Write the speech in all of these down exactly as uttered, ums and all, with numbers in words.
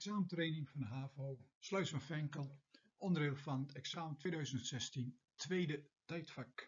Examentraining van de HAVO, Sluis van Venkel, onderdeel van het examen tweeduizend zestien, tweede tijdvak.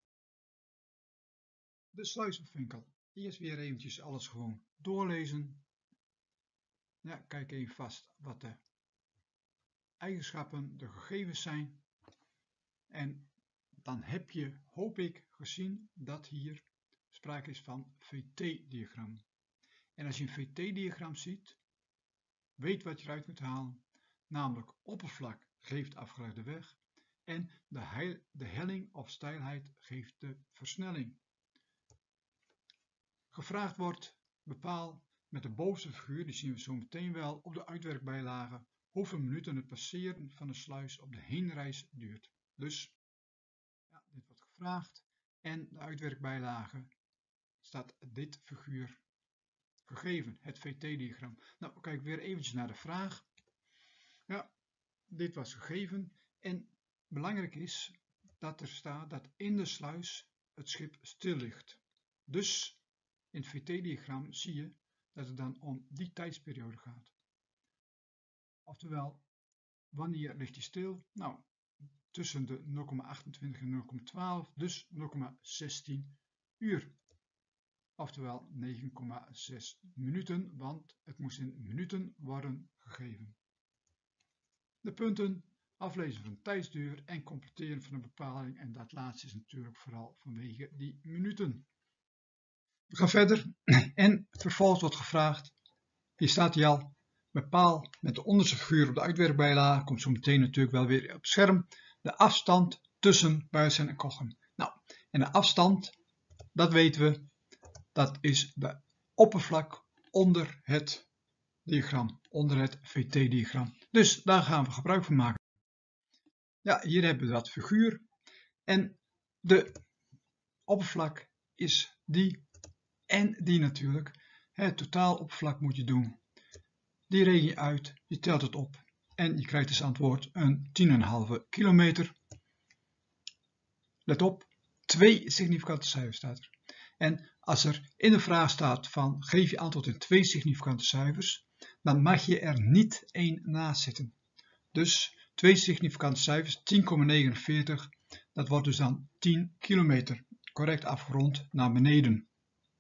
De Sluis van Venkel. Eerst weer eventjes alles gewoon doorlezen. Ja, kijk even vast wat de eigenschappen, de gegevens zijn. En dan heb je, hoop ik, gezien dat hier sprake is van V T-diagram. En als je een V T-diagram ziet, weet wat je eruit moet halen, namelijk oppervlak geeft afgelegde weg en de, heil, de helling of steilheid geeft de versnelling. Gevraagd wordt, bepaal met de bovenste figuur, die zien we zo meteen wel op de uitwerkbijlage, hoeveel minuten het passeren van de sluis op de heenreis duurt. Dus ja, dit wordt gevraagd en de uitwerkbijlage staat dit figuur gegeven, het V T-diagram. Nou, we kijken weer eventjes naar de vraag. Ja, dit was gegeven en belangrijk is dat er staat dat in de sluis het schip stil ligt. Dus in het V T-diagram zie je dat het dan om die tijdsperiode gaat. Oftewel, wanneer ligt hij stil? Nou, tussen de nul komma achtentwintig en nul komma twaalf, dus nul komma zestien uur. Oftewel negen komma zes minuten, want het moest in minuten worden gegeven. De punten, aflezen van tijdsduur en completeren van een bepaling. En dat laatste is natuurlijk vooral vanwege die minuten. We gaan verder en vervolgens wordt gevraagd, hier staat hij al, bepaal met de onderste figuur op de uitwerkbijlage, komt zo meteen natuurlijk wel weer op het scherm, de afstand tussen Buisum en Kochem. Nou, en de afstand, dat weten we, dat is de oppervlak onder het diagram, onder het V T-diagram. Dus daar gaan we gebruik van maken. Ja, hier hebben we dat figuur en de oppervlak is die en die natuurlijk. Het totaaloppervlak moet je doen. Die reken je uit, je telt het op en je krijgt als antwoord een tien komma vijf kilometer. Let op, twee significante cijfers staat er. En als er in de vraag staat van geef je antwoord in twee significante cijfers, dan mag je er niet één naast zitten. Dus twee significante cijfers, tien komma negenenveertig, dat wordt dus dan tien kilometer. Correct afgerond naar beneden.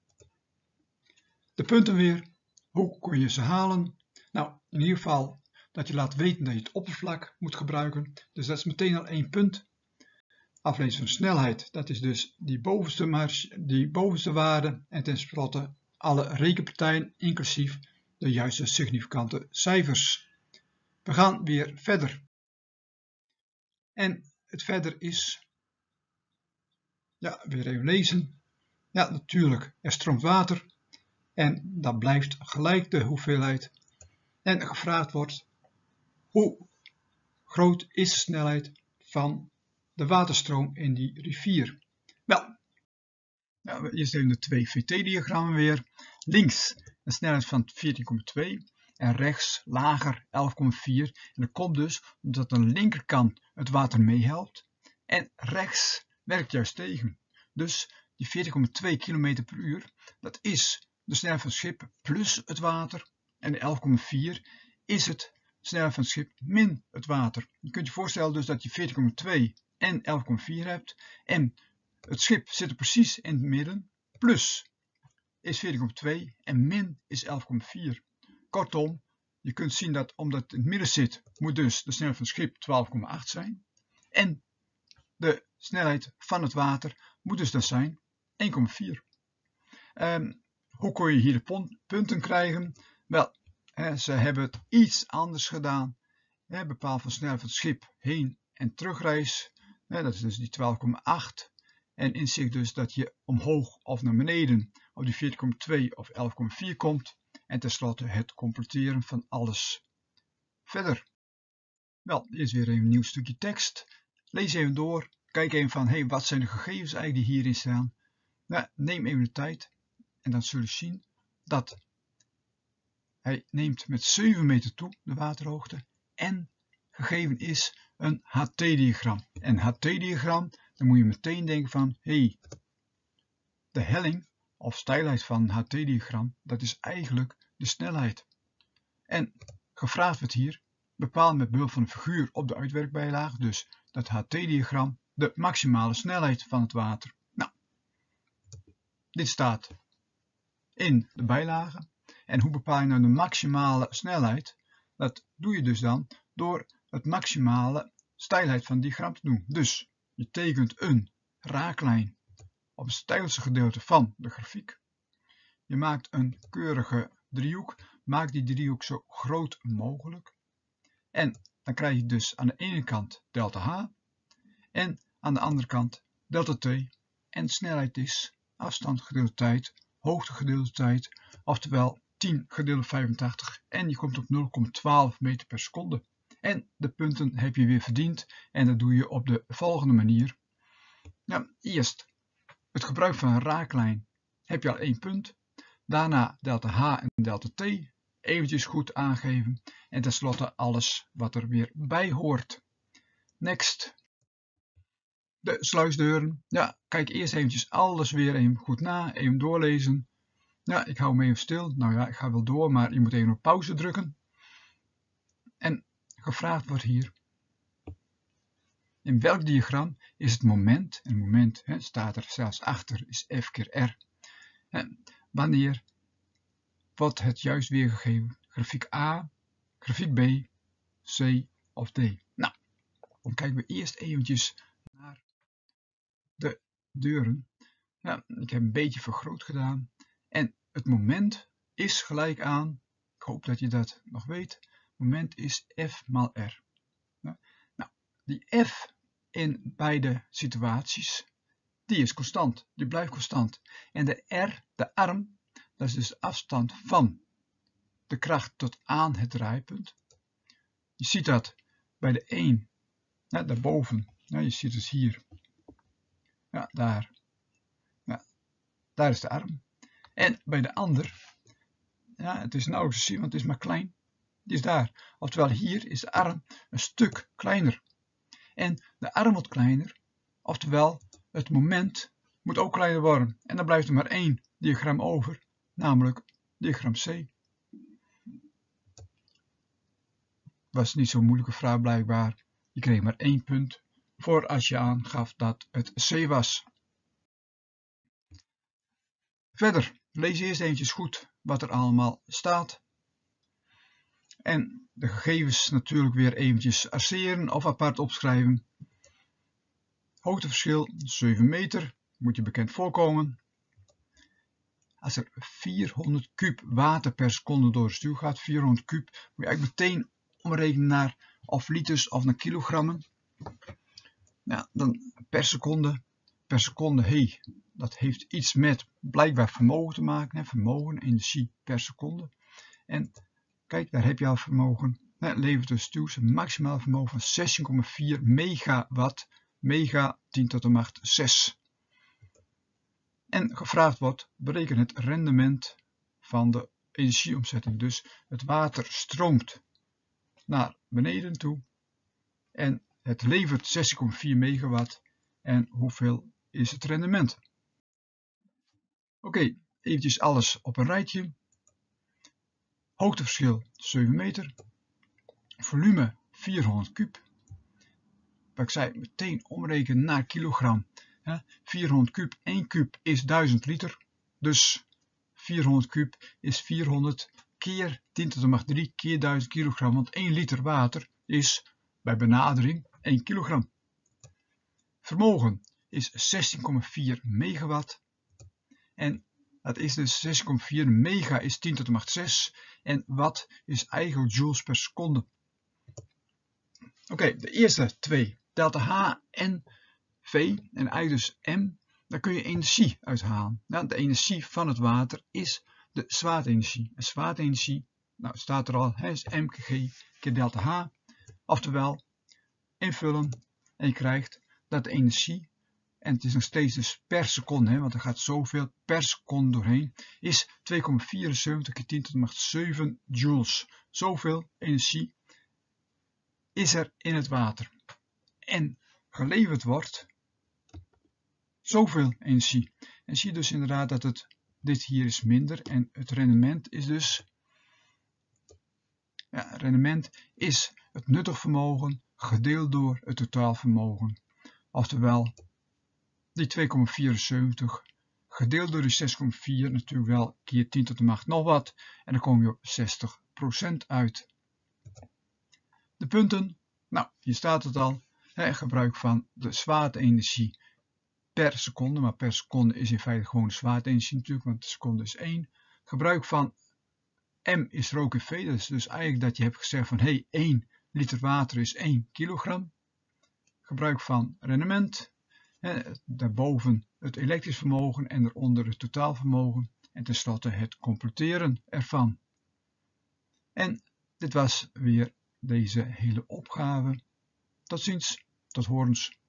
De punten weer, hoe kon je ze halen? Nou, in ieder geval dat je laat weten dat je het oppervlak moet gebruiken. Dus dat is meteen al één punt. Aflezen van snelheid, dat is dus die bovenste, marge, die bovenste waarde en tenslotte alle rekenpartijen inclusief de juiste significante cijfers. We gaan weer verder. En het verder is, ja, weer even lezen. Ja, natuurlijk, er stroomt water en dat blijft gelijk de hoeveelheid. En gevraagd wordt, hoe groot is de snelheid van de waterstroom in die rivier? Wel, nou, eerst even de twee V T-diagrammen weer. Links een snelheid van veertien komma twee en rechts lager elf komma vier. En dat komt dus omdat aan de linkerkant het water meehelpt en rechts werkt juist tegen. Dus die veertien komma twee kilometer per uur, dat is de snelheid van het schip plus het water. En de elf komma vier is het snelheid van het schip min het water. Je kunt je voorstellen dus dat je veertien komma twee en elf komma vier hebt. En het schip zit er precies in het midden. Plus is veertien komma twee en min is elf komma vier. Kortom, je kunt zien dat omdat het in het midden zit, moet dus de snelheid van het schip twaalf komma acht zijn. En de snelheid van het water moet dus dan zijn één komma vier. Um, hoe kon je hier de punten krijgen? Wel, hè, ze hebben het iets anders gedaan. Hè, bepaal van snelheid van het schip heen en terugreis. Hè, dat is dus die twaalf komma acht. En inzicht dus dat je omhoog of naar beneden op die veertien komma twee of elf komma vier komt. En tenslotte het completeren van alles. Verder. Wel, eerst weer even een nieuw stukje tekst. Lees even door. Kijk even van, hey, wat zijn de gegevens eigenlijk die hierin staan. Nou, neem even de tijd. En dan zul je zien dat hij neemt met zeven meter toe de waterhoogte. En gegeven is een H T-diagram. En H T-diagram, dan moet je meteen denken van, hé, hey, de helling of steilheid van een H T-diagram, dat is eigenlijk de snelheid. En gevraagd wordt hier, bepaal met behulp van een figuur op de uitwerkbijlage, dus dat H T-diagram, de maximale snelheid van het water. Nou, dit staat in de bijlage. En hoe bepaal je nou de maximale snelheid? Dat doe je dus dan door het maximale steilheid van het diagram te doen. Dus je tekent een raaklijn op het steilste gedeelte van de grafiek. Je maakt een keurige driehoek. Maak die driehoek zo groot mogelijk. En dan krijg je dus aan de ene kant delta H en aan de andere kant delta T. En snelheid is afstand gedeeld tijd, hoogte gedeeld tijd, oftewel tien gedeeld vijfentachtig. En je komt op nul komma twaalf meter per seconde. En de punten heb je weer verdiend. En dat doe je op de volgende manier. Ja, eerst het gebruik van een raaklijn heb je al één punt. Daarna delta H en delta T eventjes goed aangeven. En tenslotte alles wat er weer bij hoort. Next. De sluisdeuren. Ja, kijk eerst eventjes alles weer even goed na. Even doorlezen. Ja, ik hou me even stil. Nou ja, ik ga wel door, maar je moet even op pauze drukken. En gevraagd wordt hier. In welk diagram is het moment, en moment hè, staat er zelfs achter, is F keer R. En wanneer wordt het juist weergegeven? Grafiek A, grafiek B, C of D? Nou, dan kijken we eerst eventjes naar de deuren. Ja, ik heb een beetje vergroot gedaan. En het moment is gelijk aan, ik hoop dat je dat nog weet, het moment is F maal R. Nou, die F in beide situaties, die is constant, die blijft constant. En de R, de arm, dat is dus de afstand van de kracht tot aan het draaipunt. Je ziet dat bij de een, ja, daarboven, ja, je ziet het hier, ja, daar, ja, daar is de arm. En bij de ander, ja, het is nauwelijks te zien, want het is maar klein, die is daar. Oftewel hier is de arm een stuk kleiner. En de arm wordt kleiner, oftewel het moment moet ook kleiner worden. En dan blijft er maar één diagram over, namelijk diagram C. Was niet zo'n moeilijke vraag blijkbaar. Je kreeg maar één punt voor als je aangaf dat het C was. Verder, lees eerst eventjes goed wat er allemaal staat. En de gegevens natuurlijk weer eventjes arceren of apart opschrijven. Hoogteverschil zeven meter, moet je bekend voorkomen. Als er vierhonderd kuub water per seconde door de stuw gaat, vierhonderd kuub, moet je eigenlijk meteen omrekenen naar of liters of naar kilogrammen. Ja, dan per seconde, per seconde, hey, dat heeft iets met blijkbaar vermogen te maken, hè, vermogen, energie per seconde. En kijk, daar heb je al vermogen, hè, levert de stuw een maximaal vermogen van zestien komma vier megawatt, mega tien tot de macht zes. En gevraagd wordt, bereken het rendement van de energieomzetting. Dus het water stroomt naar beneden toe en het levert zestien komma vier megawatt. En hoeveel is het rendement? Oké, okay, eventjes alles op een rijtje. Hoogteverschil zeven meter. Volume vierhonderd kuub. Wat ik zei, meteen omrekenen naar kilogram. vierhonderd kuub, één kuub is duizend liter. Dus vierhonderd kuub is vierhonderd keer tien tot de macht drie keer duizend kilogram. Want één liter water is bij benadering één kilogram. Vermogen is zestien komma vier megawatt. En dat is dus zestien komma vier mega is tien tot de macht zes. En watt is eigenlijk joules per seconde. Oké, okay, de eerste twee. Delta H en V en eigenlijk dus M, daar kun je energie uithalen. Nou, de energie van het water is de zwaartenergie. En zwaartenergie, nou staat er al, hè, is M G keer delta H. Oftewel, invullen en je krijgt dat de energie, en het is nog steeds dus per seconde, hè, want er gaat zoveel per seconde doorheen, is twee komma vierenzeventig keer tien tot de macht zeven joules. Zoveel energie is er in het water. En geleverd wordt zoveel energie. En zie je dus inderdaad dat het, dit hier is minder en het rendement is dus, ja, rendement is het nuttig vermogen gedeeld door het totaalvermogen. Oftewel, die twee komma vierenzeventig gedeeld door die zes komma vier, natuurlijk wel keer tien tot de macht nog wat. En dan kom je op zestig procent uit. De punten, nou hier staat het al. Hè, gebruik van de zwaarte-energie per seconde. Maar per seconde is in feite gewoon de zwaarte-energie natuurlijk, want de seconde is één. Gebruik van M is rho keer V. Dat is dus eigenlijk dat je hebt gezegd van hey, één liter water is één kilogram. Gebruik van rendement. Hè, daarboven het elektrisch vermogen en daaronder het totaalvermogen. En tenslotte het computeren ervan. En dit was weer deze hele opgave. Tot ziens, tot horens.